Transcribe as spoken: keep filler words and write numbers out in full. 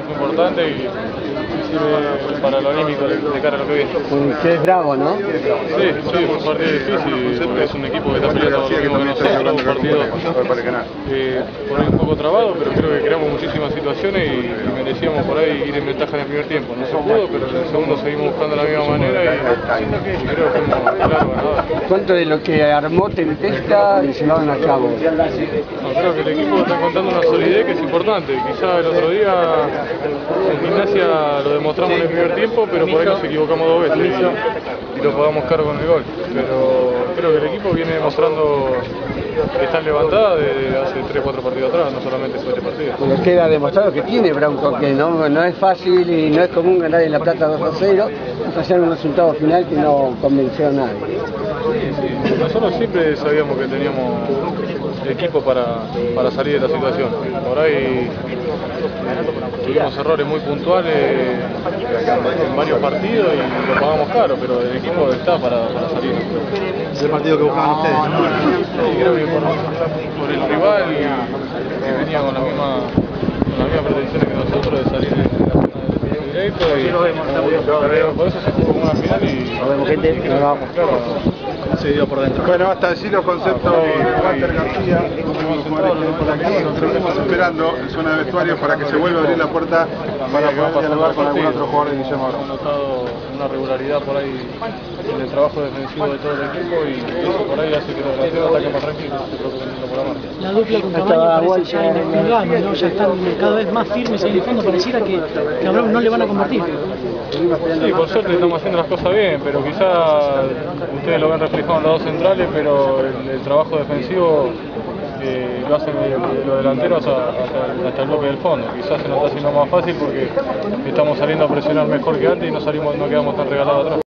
fue importante y sirve para lo anímico de, de cara a lo que viene. Usted es bravo, ¿no? Sí, sí, fue un partido difícil, porque es un equipo que está peleando lo mismo que nosotros, un partido eh, por ahí un poco trabado, pero creo que creamos muchísimas situaciones y, y merecíamos por ahí ir en ventaja en el primer tiempo. No se pudo, pero en el segundo seguimos buscando de la misma manera y, y creo que fuimos claro ganadores. ¿Cuánto de lo que armó Tempesta y llevaron a cabo? No, creo que el equipo está contando una solidez que es importante. Quizá el otro día en Gimnasia lo demostramos en el primer tiempo, pero por ahí nos equivocamos dos veces y, y lo pagamos caro con el gol. Pero creo que el equipo viene demostrando que está levantada desde hace tres cuatro partidos atrás, no solamente sobre este partido. Bueno, queda demostrado que tiene Bronco, que no, no es fácil y no es común ganar en La Plata dos a cero, hacer un resultado final que no convenció a nadie. Sí, sí. Nosotros siempre sabíamos que teníamos equipo para, para salir de la situación. Por ahí tuvimos errores muy puntuales en varios partidos y lo pagamos caro, pero el equipo está para, para salir. Es el partido que buscaban ustedes, ¿no? Sí, creo que por, por el rival y que venía con la misma, con las mismas pretensiones que nosotros de salir de la zona de directo y por eso se jugó una final y nos vemos, gente. nos vamos, claro. Se dio por dentro. Bueno, hasta decir los conceptos de Walter García, por aquí, seguimos esperando en zona de vestuarios para que se vuelva a abrir la puerta para poder dialogar con algún otro jugador de Guillermo Brown. Hemos notado una regularidad por ahí en el trabajo defensivo de todo el equipo y eso por ahí hace que los delanteros ataquen más tranquilos, se preocupen por la marca. La dupla con Camaño parece ya inexpugnable, ¿no? Ya están cada vez más firmes en el fondo, pareciera que, que a Brown no le van a convertir. Sí, por suerte estamos haciendo las cosas bien, pero quizá ustedes lo ven reflejado en los dos centrales, pero el, el trabajo defensivo eh, lo hacen los delanteros hasta, hasta, hasta el bloque del fondo. Quizás se nos está haciendo más fácil porque estamos saliendo a presionar mejor que antes y no salimos, no quedamos tan regalados atrás.